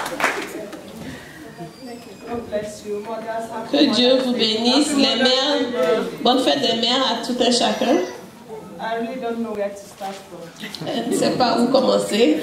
Que Dieu vous bénisse. Les mères, bonne fête des mères à tout un chacun. Je ne sais pas où commencer.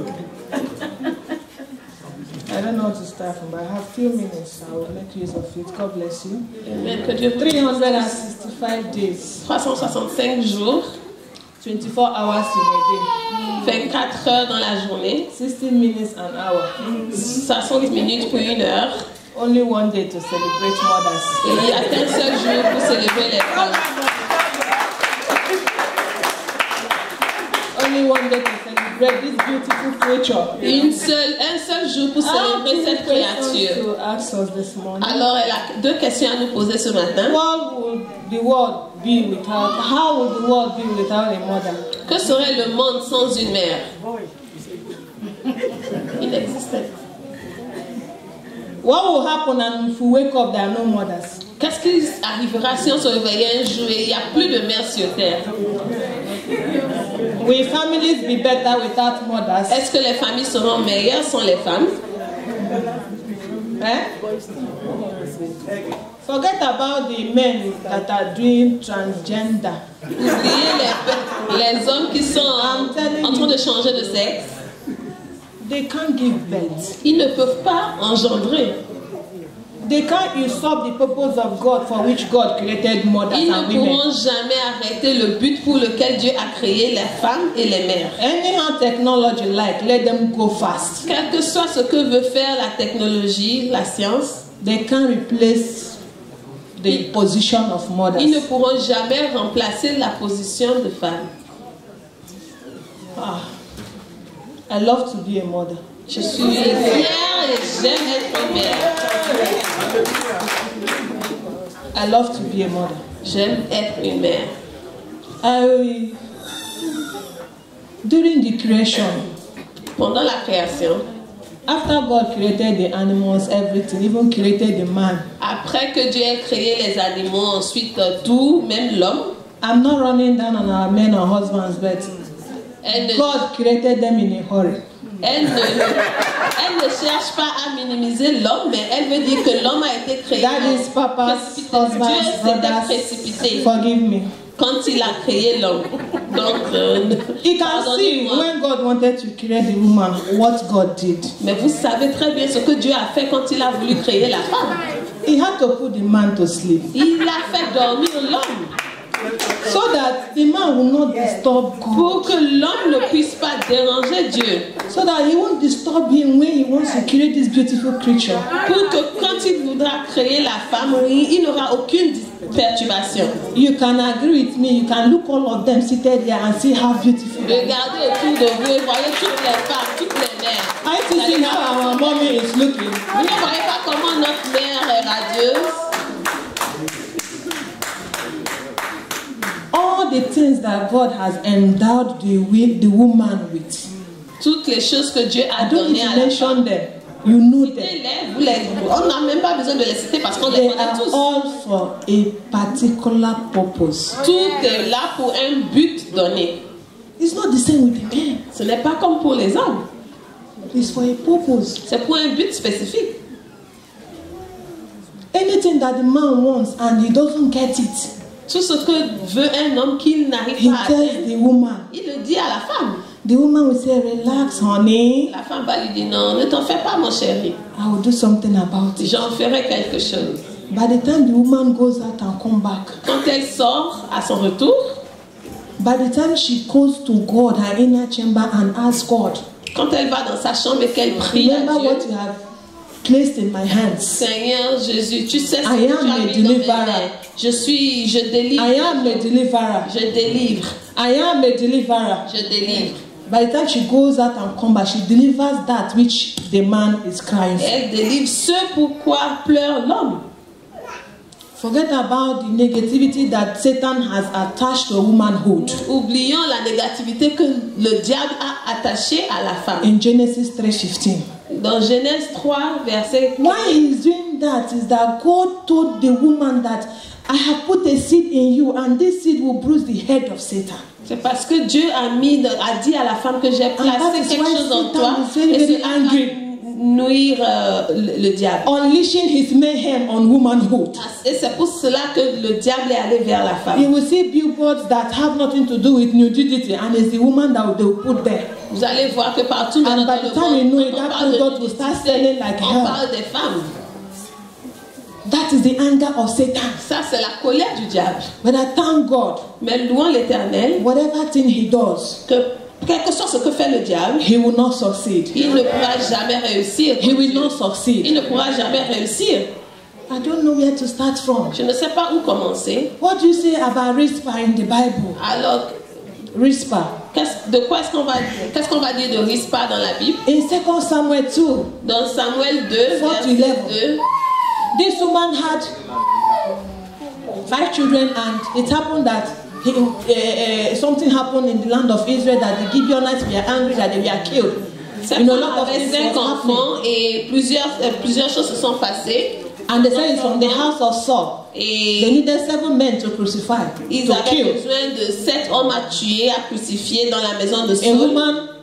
I don't know how to start from, but I have few minutes. I will make use of it. God bless you. Amen. Que Dieu vous 365 days. 365 jours. 24 hours in a day. 24 heures dans la journée. 60 minutes an hour. 60 minutes pour une heure. Only one day to celebrate mothers. Et il n'y a qu'un seul jour pour célébrer les femmes. Only one day to celebrate this beautiful creature. Un seul jour pour célébrer cette créature. Alors, elle a deux questions à nous poser ce matin. How would the world be without a mother? Que serait le monde sans une mère? Inexistant. What will happen if we wake up there are no mothers? Qu'est-ce qui arrivera si on se réveillait un jour et il n'y a plus de mères sur terre? Will families be better without mothers? Est-ce que les familles seront meilleures sans les femmes? Forget about the men that are doing transgender. Oubliez les hommes qui sont en train de changer de sexe. They can't give birth. Ils ne peuvent pas engendrer. They can't usurp the purpose of God for which God created mothers Ils and ne women. pourront jamais arrêter le but pour lequel Dieu a créé les femmes et les mères. Anyhow technology like, let them go fast. Quel que soit ce que veut faire la technologie, la science, they can't replace the position of mothers. Ils ne pourront jamais remplacer la position de femme. I love to be a mother. Je suis fière et j'aime être mère. I love to be a mother. J'aime être une mère. During the creation, pendant la création, after God created the animals, everything, even created the man. Après que Dieu ait créé les animaux, ensuite tout, même l'homme. I'm not running down on our men or husbands, but God created them in a hurry. Elle ne cherche pas à minimiser l'homme, mais elle veut dire que l'homme a été créé. That is Papa's husband's brothers. Précipité. Forgive me. Quand il a créé l'homme. Donc, you can see when God wanted to create the woman, what God did. Mais vous savez très bien ce que Dieu a fait quand il a voulu créer la femme. He had to put the man to sleep. Il a fait dormir l'homme. So that the man will not disturb God. Pour que l'homme ne puisse pas déranger Dieu. So that he won't disturb him when he wants to create this beautiful creature. Pour que quand il voudra créer la femme, il n'aura aucune perturbation. You can agree with me. You can look all of them seated here and see how beautiful. Regardez autour de vous et voyez toutes les femmes, toutes les mères. I see how our mommy is looking. Vous ne voyez pas comment notre mère est radieuse. All the things that God has endowed the woman with. Toutes les choses que Dieu a données à la femme. You know them. On n'a même pas besoin de les citer parce qu'on les connaît tous. All for a particular purpose. Tout est là pour un but donné. It's not the same with the men. Ce n'est pas comme pour les hommes. It's for a purpose. C'est pour un but spécifique. Anything that the man wants and he doesn't get it. Tout ce que veut un homme qu'il n'arrive pas à atteindre, il le dit à la femme. The woman will say, relax, honey. La femme va lui dire, non, ne t'en fais pas, mon chéri. I will do something about it. J'en ferai quelque chose. By the time the woman goes out and come back, quand elle sort à son retour, by the time she goes to God, her inner chamber, and asks God, quand elle va dans sa chambre et qu'elle prie à Dieu, what you have placed in my hands. Seigneur Jésus, tu sais ce que tu as mis dans mes mains. Je délivre. I am a deliverer. Je délivre. I am a deliverer. Je délivre. By the time she goes out and comes back, she delivers that which the man is crying for. Elle délivre ce pourquoi pleure l'homme. Forget about the negativity that Satan has attached to womanhood. Oublions la négativité que le diable a attachée à la femme. In Genesis 3:15. Dans Genèse 3, verset 15. Why he's doing that is that God told the woman that I have put a seed in you and this seed will bruise the head of Satan. C'est parce que Dieu a dit à la femme que j'ai placé quelque chose en toi et cela va détruire le diable. Unleashing his mayhem on womanhood. Et c'est pour cela que le diable est allé vers la femme. You will see billboards that have nothing to do with nudity, and it's the woman that they will put there. Vous allez voir que partout dans And by the time you know it, that product will start selling like hell. On parle des femmes. That is the anger of Satan. Ça, c'est la colère du diable. But I thank God. Mais louons l'Éternel. Whatever thing he does, quel que soit ce que fait le diable, he will not succeed. Il ne pourra jamais réussir. He will not succeed. Il ne pourra jamais réussir. I don't know where to start from. Je ne sais pas où commencer. What do you say about Rizpah in the Bible? Alors, Rizpah. De quoi est-ce qu'on va dire? Qu'est-ce qu'on va dire de Rizpah dans la Bible? In 2 Samuel 2. Dans Samuel 2, verset 2. This woman had 5 children, and it happened that something happened in the land of Israel that the Gibeonites were angry that they were killed. Cette femme avait 5 enfants et plusieurs choses se sont passées. And they said it's from the house of Saul. Et they needed 7 men to crucify. Ils avaient besoin de 7 hommes à tuer, à crucifier dans la maison de Saul.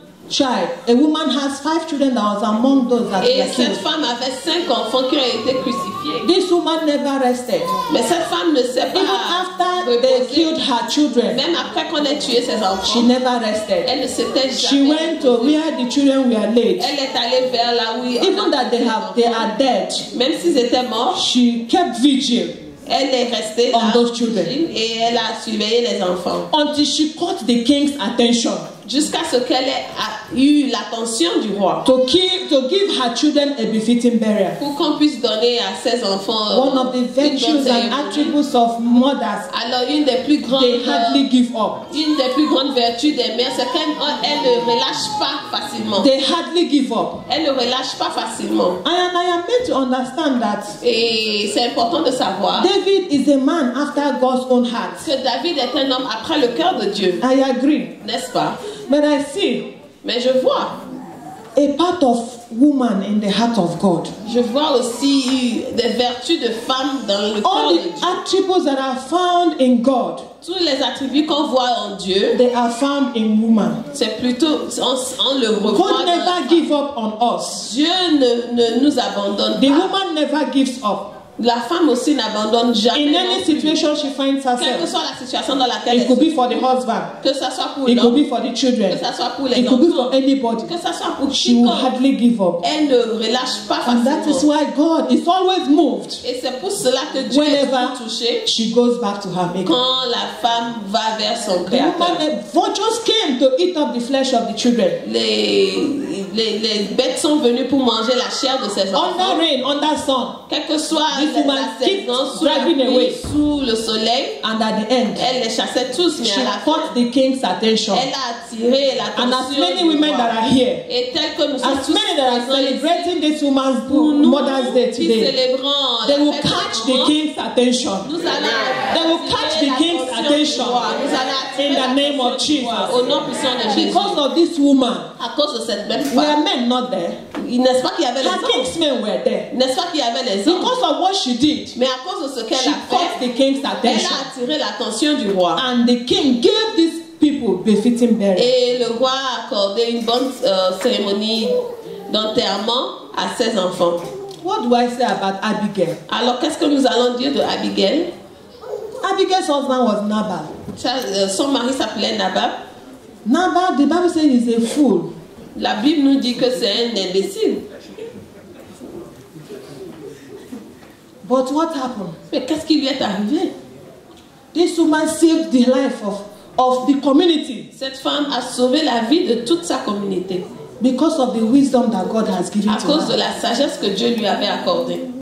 A woman has 5 children that was among those that were killed. Et cette femme avait 5 enfants qui ont été crucifiés. This woman never rested. Mais cette femme ne s'est pas even after they killed her children. Même après qu'on ait tué ses enfants. She never rested. Elle ne s'était jamais. She went to where the children were laid. Elle est allée vers là où even that they are dead. Même s'ils étaient morts. She kept vigil. Elle est restée on those children. Et elle a surveillé les enfants. Until she caught the king's attention. Jusqu'à ce qu'elle ait eu l'attention du roi. To give her children a befitting burial. Pour qu'on puisse donner à ses enfants. One of the virtues and attributes of mothers. Alors une des plus grandes. They hardly give up. Une des plus grandes vertus des mères, c'est qu'elles ne relâchent pas facilement. They hardly give up. Elles ne relâchent pas facilement. And I am made to understand that. Et c'est important de savoir. David is a man after God's own heart. Que David est un homme après le cœur de Dieu. I agree. N'est-ce pas? But I see. Mais je vois. A part of woman in the heart of God. Je vois aussi des vertus de femme dans le cœur de Dieu. All the attributes that are found in God. Tous les attributs qu'on voit en Dieu. They are found in woman. C'est plutôt on le revoit. God never give up on us. Dieu ne nous abandonne pas. The woman never gives up. La femme aussi n'abandonne jamais. In any situation she finds herself. Quelle que soit la situation dans laquelle it could be for the husband. Que ça soit pour it could be for the children. Que ça soit pour les it could be for anybody. Que ça soit pour she will hardly give up. Elle ne relâche pas facilement. And that is why God is always moved. Et c'est pour cela que Dieu est touché. She goes back to her maker. Quand la femme va vers son créateur. The vultures came to eat up the flesh of the children. Les bêtes sont venues pour manger la chair de ses enfants. Under rain, under sun. Quel que soit la saison, sous la pluie, sous le soleil. And at the end, elle les chassait tous, mais she à la caught the king's attention. Elle a attiré l'attention. And as many women that are here, et tel que nous sommes as many that are celebrating this woman's Mother's Day today, they will catch the king's attention. They will catch the king's attention in the name of Jesus. Au nom puissant de Jésus. Because of this woman, à cause de cette belle femme, were men not there? N'est-ce pas qu'il y avait les hommes? Her kingsmen were there. N'est-ce pas qu'il y avait les hommes? Because of what she did, mais à cause de ce qu'elle a fait, the king's attention. Elle a attiré l'attention du roi. And the king gave these people befitting burial. Et le roi a accordé une bonne cérémonie d'enterrement à ses enfants. What do I say about Abigail? Alors qu'est-ce que nous allons dire de Abigail? Abigail's husband was Nabal. Son mari s'appelait Nabal. Nabal, the Bible says, is a fool. La Bible nous dit que c'est un imbécile. But what happened? Mais qu'est-ce qui lui est arrivé? This woman saved the life of the community. Cette femme a sauvé la vie de toute sa communauté. Because of the wisdom that God has given to her. À cause de la sagesse que Dieu lui avait accordée.